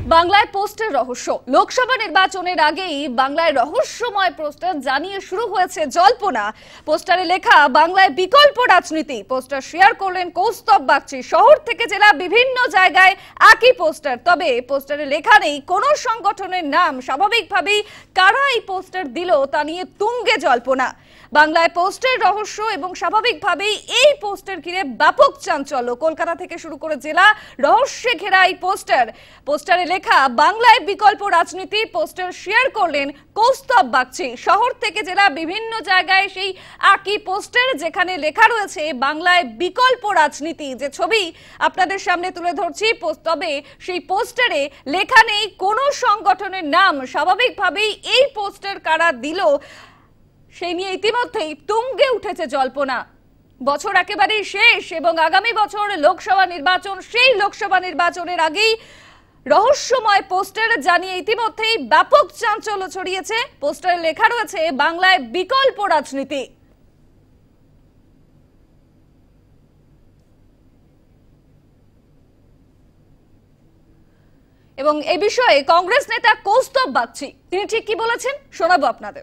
বাংলায় পোস্টের রহস্য। লোকসভা নির্বাচনের আগেই বাংলায় রহস্যময় পোস্টার জানিয়ে শুরু হয়েছে জল্পনা। পোস্টারে লেখা বাংলায় বিকল্প রাজনীতি। পোস্টার শেয়ার করলেন কৌস্তব বাগচি। শহর থেকে জেলা বিভিন্ন জায়গায় একই পোস্টার, তবে পোস্টারে লেখা নেই কোনো সংগঠনের নাম। স্বাভাবিকভাবেই কারা এই পোস্টার দিল তা নিয়ে তুঙ্গে জল্পনা। বাংলায় পোস্টের রহস্য এবং স্বাভাবিকভাবেই এই পোস্টার ঘিরে ব্যাপক চাঞ্চল্য। কলকাতা থেকে শুরু করে জেলা রহস্যে ঘেরা এই পোস্টারে লেখা বাংলায় বিকল্প রাজনীতি। পোস্টার শেয়ার করলেন কৌস্তব বাগচি। শহর থেকে জেলা বিভিন্ন জায়গায় সেই একই পোস্টার, যেখানে লেখা রয়েছে বাংলায় বিকল্প রাজনীতি। যে ছবি আপনাদের সামনে তুলে ধরছি, তবে সেই পোস্টারে লেখা নেই কোনো সংগঠনের নাম। স্বাভাবিকভাবেই এই পোস্টার কারা দিল সেই নিয়ে ইতিমধ্যেই তুঙ্গে উঠেছে জল্পনা। বছর একেবারেই শেষ এবং আগামী বছর লোকসভা নির্বাচন। সেই লোকসভা নির্বাচনের আগেই রহস্যময় পোস্টার জানিয়ে ইতিমধ্যেই ব্যাপক চাঞ্চল্য ছড়িয়েছে। পোস্টারে লেখা রয়েছে বাংলায় বিকল্প রাজনীতি। এবং এই বিষয়ে কংগ্রেস নেতা কৌস্তব বাগচি তিনি ঠিক কি বলেছেন শোনাবো আপনাদের।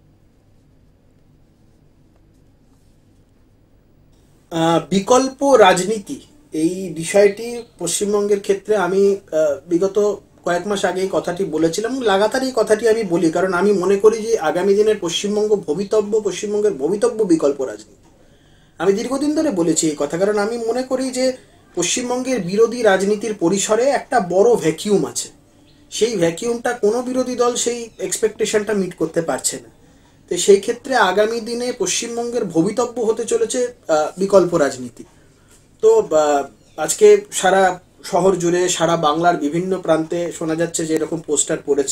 বিকল্প রাজনীতি এই বিষয়টি পশ্চিমবঙ্গের ক্ষেত্রে আমি বিগত কয়েক মাস আগে এই কথাটি বলেছিলাম। লাগাতার এই কথাটি আমি বলি, কারণ আমি মনে করি যে আগামী দিনের পশ্চিমবঙ্গের ভবিতব্য বিকল্প রাজনীতি। আমি দীর্ঘদিন ধরে বলেছি এই কথা, কারণ আমি মনে করি যে পশ্চিমবঙ্গের বিরোধী রাজনীতির পরিসরে একটা বড় ভ্যাকিউম আছে। সেই ভ্যাকিউমটা কোনো বিরোধী দল সেই এক্সপেকটেশনটা মিট করতে পারছে না। তো সেই ক্ষেত্রে আগামী দিনে পশ্চিমবঙ্গের ভবিতব্য হতে চলেছে বিকল্প রাজনীতি। তো আজকে সারা শহর জুড়ে, সারা বাংলার বিভিন্ন প্রান্তে শোনা যাচ্ছে যে এরকম পোস্টার পড়েছে।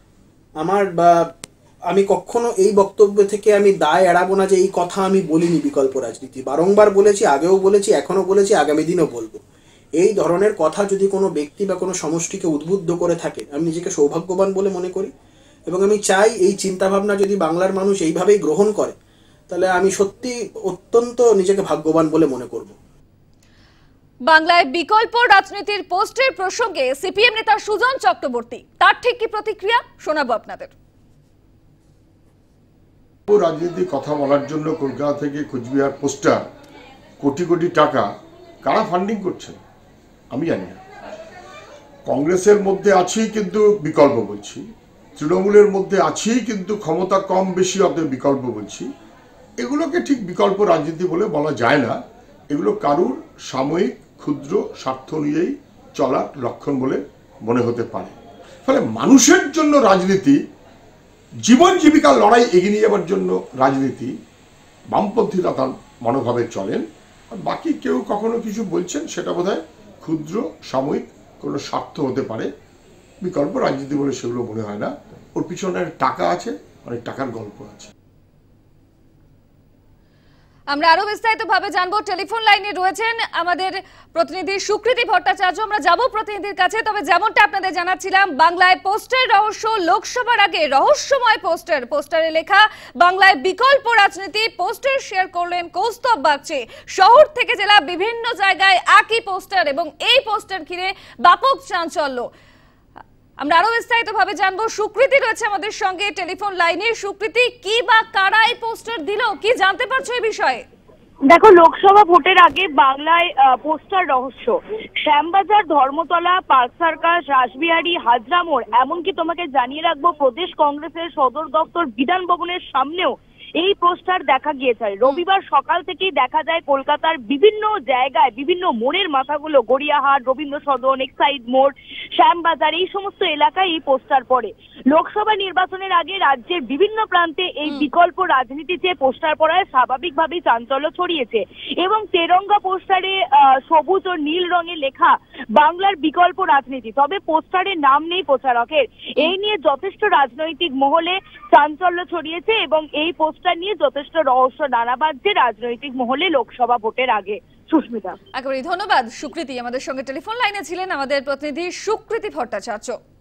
আমি কখনো এই বক্তব্য থেকে আমি দায় এড়াবো না যে এই কথা আমি বলিনি। বিকল্প রাজনীতি বারংবার বলেছি, আগেও বলেছি, এখনো বলেছি, আগামী দিনও বলবো। এই ধরনের কথা যদি কোনো ব্যক্তি বা কোনো সমষ্টিকে উদ্বুদ্ধ করে থাকে, আমি নিজেকে সৌভাগ্যবান বলে মনে করি এবং আমি চাই এই চিন্তাভাবনা যদি বাংলার মানুষ এইভাবেই গ্রহণ করে, তাহলে আমি সত্যি অত্যন্ত নিজেকে ভাগ্যবান বলে মনে করব। বাংলায় বিকল্প রাজনীতির পোস্টের প্রসঙ্গে সিপিএম নেতা সুজন চক্রবর্তী তার ঠিক কি প্রতিক্রিয়া শোনাবো আপনাদের। রাজনীতির কথা বলার জন্য কলকাতা থেকে কোচবিহার পোস্টার, কোটি কোটি টাকা কারা ফান্ডিং করছে আমি জানি না। কংগ্রেসের মধ্যে আছেই কিন্তু বিকল্প বলছি, তৃণমূলের মধ্যে আছেই কিন্তু ক্ষমতা কম বেশি অর্ধেক বিকল্প বলছি। এগুলোকে ঠিক বিকল্প রাজনীতি বলে বলা যায় না। এগুলো কারুর সাময়িক ক্ষুদ্র স্বার্থ অনুযায়ী চলার লক্ষণ বলে মনে হতে পারে। ফলে মানুষের জন্য রাজনীতি, জীবন জীবিকার লড়াই এগিয়ে নিয়ে যাওয়ার জন্য রাজনীতি বামপন্থীরা তার মনোভাবে চলেন। আর বাকি কেউ কখনো কিছু বলছেন সেটা বোধহয় ক্ষুদ্র সাময়িক কোনো স্বার্থ হতে পারে। বিকল্প রাজনীতি বলে সেগুলো মনে হয় না। ওর পিছনে টাকা আছে, অনেক টাকার গল্প আছে। আমরা আরো বিস্তারিত ভাবে জানবো। টেলিফোন লাইনে রয়েছেন আমাদের প্রতিনিধি সুকৃতি ভট্টাচার্য। আমরা যাব প্রতিনিধির কাছে। তবে যেমনটা আপনাদের জানাচ্ছিলাম, বাংলায় পোস্টের রহস্য। লোকসভার আগে রহস্যময় পোস্টারে লেখা বাংলায় বিকল্প রাজনীতি। পোস্টার শেয়ার করলেন কৌস্তব বাগচি। শহর থেকে জেলা বিভিন্ন জায়গায় একই পোস্টার এবং এই পোস্টার ঘিরে ব্যাপক চাঞ্চল্য। আমরা আরো বিস্তারিত ভাবে জানবো। সুকৃতি রয়েছে আমাদের সঙ্গে টেলিফোন লাইনে। সুকৃতি, কি বা কারা এই পোস্টার দিল, কি জানতে পারছো এই বিষয়ে? দেখো, লোকসভা ভোটের আগে বাংলায় পোস্টার রহস্য। শ্যামবাজার, ধর্মতলা, পার্ক সার্কাস, রাসবিহারী, হাজরা মোড়, এমনকি তোমাকে জানিয়ে রাখবো প্রদেশ কংগ্রেসের সদর দপ্তর বিধান ভবনের সামনেও এই পোস্টার দেখা গিয়েছে। রবিবার সকাল থেকেই দেখা যায় কলকাতার বিভিন্ন জায়গায়, বিভিন্ন মোড়ের মাথাগুলো, গড়িয়াহাট, রবীন্দ্র সদন, এক্সাইড মোড়, শ্যামবাজার, এই সমস্ত এলাকায় এই পোস্টার পড়ে। লোকসভা নির্বাচনের আগে রাজ্যের বিভিন্ন প্রান্তে এই বিকল্প রাজনীতি চেয়ে পোস্টার পড়ায় স্বাভাবিকভাবেই চাঞ্চল্য ছড়িয়েছে এবং তেরঙ্গা পোস্টারে সবুজ ও নীল রঙে লেখা বাংলার বিকল্প রাজনীতি। তবে পোস্টারে নাম নেই প্রচারকের। এই নিয়ে যথেষ্ট রাজনৈতিক মহলে চাঞ্চল্য ছড়িয়েছে এবং এই পোস্টার নিয়ে যথেষ্ট রহস্য নানা বাজছে রাজনৈতিক মহলে লোকসভা ভোটের আগে। সুস্মিতা, একেবারে ধন্যবাদ সুকৃতি। আমাদের সঙ্গে টেলিফোন লাইনে ছিলেন আমাদের প্রতিনিধি সুকৃতি ভট্টাচার্য।